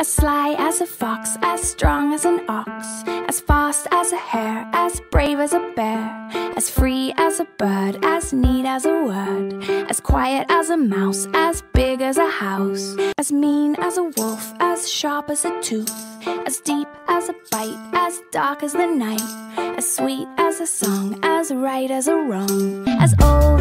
As sly as a fox, as strong as an ox, as fast as a hare, as brave as a bear, as free as a bird, as neat as a word, as quiet as a mouse, as big as a house, as mean as a wolf, as sharp as a tooth, as deep as a bite, as dark as the night, as sweet as a song, as right as a wrong, as old